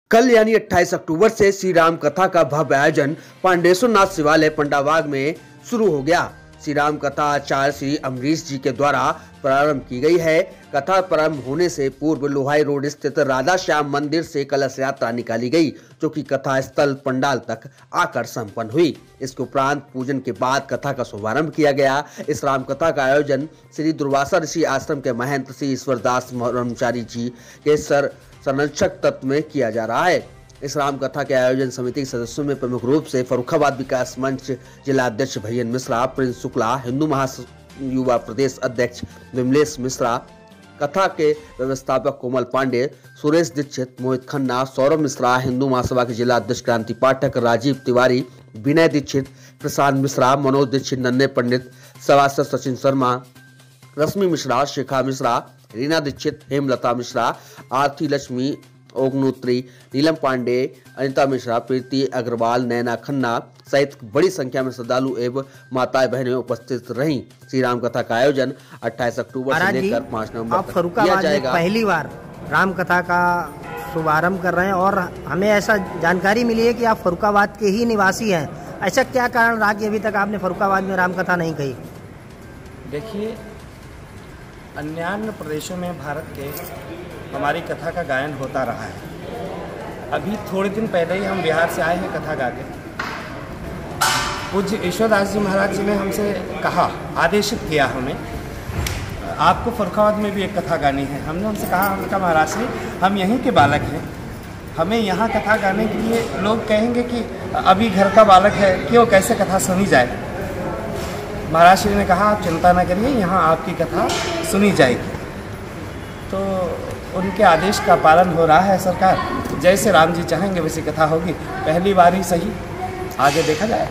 कल यानी 28 अक्टूबर से श्री राम कथा का भव्य आयोजन पांडेश्वर नाथ शिवालय पंडाबाग में शुरू हो गया। श्री राम कथा आचार्य श्री अमरीश जी के द्वारा प्रारंभ की गई है। कथा प्रारंभ होने से पूर्व लोहाई रोड स्थित राधा श्याम मंदिर से कलश यात्रा निकाली गई, जो कि कथा स्थल पंडाल तक आकर संपन्न हुई। इसके उपरांत पूजन के बाद कथा का शुभारंभ किया गया। इस राम कथा का आयोजन श्री दुर्वासा ऋषि आश्रम के महंत श्री ईश्वरदास ब्रह्मचारी जी के संरक्षक तत्व में किया जा रहा है। इस राम कथा के आयोजन समिति के सदस्यों में प्रमुख रूप से फर्रुखाबाद विकास मंच जिला अध्यक्ष भैयन मिश्रा, प्रिंस शुक्ला, हिंदू महायुवा प्रदेश अध्यक्ष विमलेश मिश्रा, कथा के व्यवस्थापक कोमल पांडे, सुरेश दीक्षित, मोहित खन्ना, सौरभ मिश्रा, हिंदू महासभा के जिला अध्यक्ष क्रांति पाठक, राजीव तिवारी, विनय दीक्षित, प्रशांत मिश्रा, मनोज दीक्षित, नन्हे पंडित, सभासद सचिन शर्मा, रश्मि मिश्रा, शिखा मिश्रा, रीना दीक्षित, हेमलता मिश्रा, आरती लक्ष्मी, ओगनोत्री, नीलम पांडे, अनिता मिश्रा, प्रीति अग्रवाल, नैना खन्ना सहित बड़ी संख्या में श्रद्धालु एवं माताएं बहनें उपस्थित रहीं। श्री राम कथा का आयोजन 28 अक्टूबर से लेकर 5 नवंबर तक किया जाएगा। पहली बार राम कथा का शुभारंभ कर रहे हैं और हमें ऐसा जानकारी मिली है कि आप फर्रुखाबाद के ही निवासी हैं। ऐसा क्या कारण रहा कि अभी तक आपने फर्रुखाबाद में राम कथा नहीं कही? देखिए, अन्य प्रदेशों में भारत के हमारी कथा का गायन होता रहा है। अभी थोड़े दिन पहले ही हम बिहार से आए हैं कथा गा के। पूज्य ईश्वरदास जी महाराज जी ने हमसे कहा, आदेशित किया हमें, आपको फर्रुखाबाद में भी एक कथा गानी है। हमने उनसे कहा, हमने कहा महाराज जी, हम यहीं के बालक हैं, हमें यहाँ कथा गाने के लिए लोग कहेंगे कि अभी घर का बालक है, क्यों कैसे कथा सुनी जाए। महाराज श्री ने कहा, आप चिंता न करिए, यहाँ आपकी कथा सुनी जाएगी। तो उनके आदेश का पालन हो रहा है। सरकार जैसे राम जी चाहेंगे वैसी कथा होगी। पहली बार ही सही, आगे देखा जाए।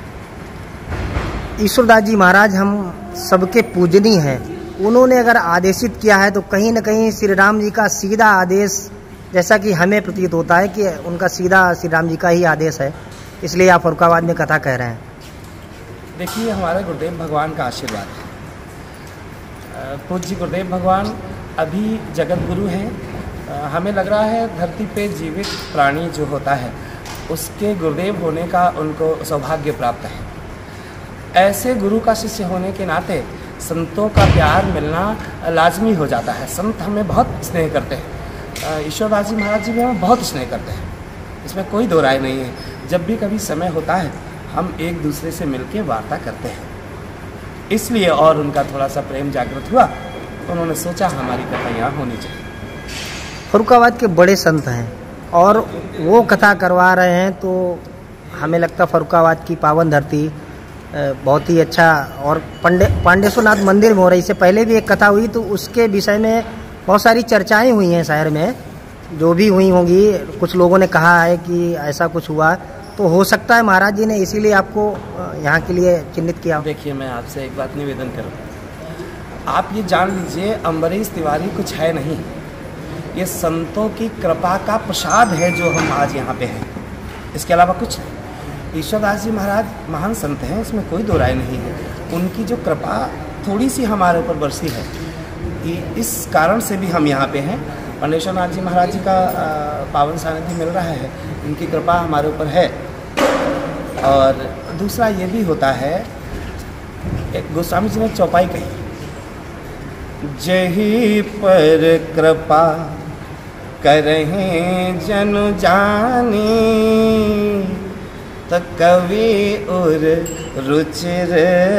ईश्वरदास जी महाराज हम सबके पूजनीय हैं। उन्होंने अगर आदेशित किया है तो कहीं न कहीं श्री राम जी का सीधा आदेश, जैसा कि हमें प्रतीत होता है कि उनका सीधा श्री राम जी का ही आदेश है, इसलिए आप फर्रुखाबाद में कथा कह रहे हैं। देखिए, हमारे गुरुदेव भगवान का आशीर्वाद है। पूज्य गुरुदेव भगवान अभी जगत गुरु हैं। हमें लग रहा है धरती पे जीवित प्राणी जो होता है उसके गुरुदेव होने का उनको सौभाग्य प्राप्त है। ऐसे गुरु का शिष्य होने के नाते संतों का प्यार मिलना लाजमी हो जाता है। संत हमें बहुत स्नेह करते हैं। ईश्वरदास जी महाराज जी भी हमें बहुत स्नेह करते हैं, इसमें कोई दो राय नहीं है। जब भी कभी समय होता है हम एक दूसरे से मिलकर वार्ता करते हैं, इसलिए और उनका थोड़ा सा प्रेम जागृत हुआ, उन्होंने सोचा हमारी कथा यहाँ होनी चाहिए। फर्रुखाबाद के बड़े संत हैं और वो कथा करवा रहे हैं, तो हमें लगता है फर्रुखाबाद की पावन धरती बहुत ही अच्छा। और पांडेश्वर नाथ मंदिर में हो रही, इससे पहले भी एक कथा हुई, तो उसके विषय में बहुत सारी चर्चाएं हुई हैं शहर में, जो भी हुई होंगी। कुछ लोगों ने कहा है कि ऐसा कुछ हुआ, तो हो सकता है महाराज जी ने इसीलिए आपको यहाँ के लिए चिन्हित किया। देखिए, मैं आपसे एक बात निवेदन करूँ, आप ये जान लीजिए, अम्बरीश तिवारी कुछ है नहीं, ये संतों की कृपा का प्रसाद है जो हम आज यहाँ पे हैं, इसके अलावा कुछ नहीं। ईश्वरदास जी महाराज महान संत हैं, इसमें कोई दो राय नहीं है। उनकी जो कृपा थोड़ी सी हमारे ऊपर बरसी है, इस कारण से भी हम यहाँ पे हैं। पांडेश्वर नाथ जी महाराज जी का पावन सानिध्य मिल रहा है, उनकी कृपा हमारे ऊपर है। और दूसरा ये भी होता है, एक गोस्वामी जी ने चौपाई कही, जही पर कृपा करहीं जनु जानी, तो कवि उर रुचिर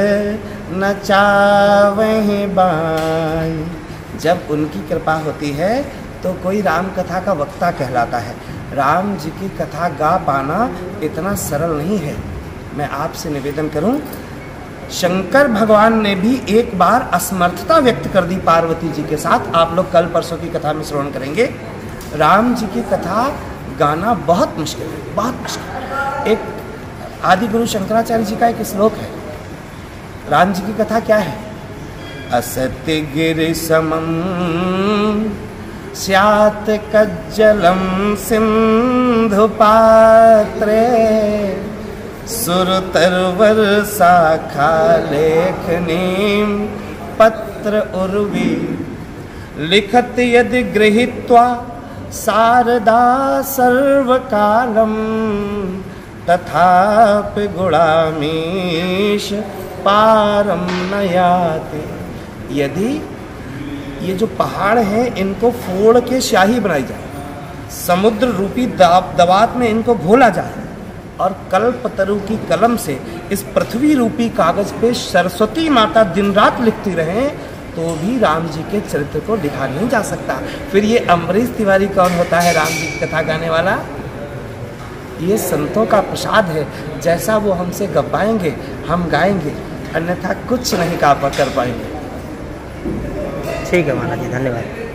नचावहि बाई। जब उनकी कृपा होती है तो कोई राम कथा का वक्ता कहलाता है। राम जी की कथा गा पाना इतना सरल नहीं है। मैं आपसे निवेदन करूं, शंकर भगवान ने भी एक बार असमर्थता व्यक्त कर दी पार्वती जी के साथ। आप लोग कल परसों की कथा में श्रवण करेंगे। राम जी की कथा गाना बहुत मुश्किल है, बहुत मुश्किल। एक आदि गुरु शंकराचार्य जी का एक श्लोक है, राम जी की कथा क्या है? असत्य गिरि समम स्यात् कज्जलम सिंधु पात्रे, सुरतरवर शाखा लेखनीम पत्र उर्वी, लिखत यदि गृहीत्वा शारदा सर्वकालम तथापि गुणामीश पारम न याति। यदि ये जो पहाड़ हैं इनको फोड़ के स्याही बनाई जाए, समुद्र रूपी दवात में इनको घोला जाए और कल्पतरु की कलम से इस पृथ्वी रूपी कागज पे सरस्वती माता दिन रात लिखती रहें तो भी राम जी के चरित्र को लिखा नहीं जा सकता। फिर ये अमरीश तिवारी कौन होता है राम जी की कथा गाने वाला? ये संतों का प्रसाद है। जैसा वो हमसे गवाएंगे हम गाएंगे, अन्यथा कुछ नहीं कर पाएंगे। ठीक है महाराज जी, धन्यवाद।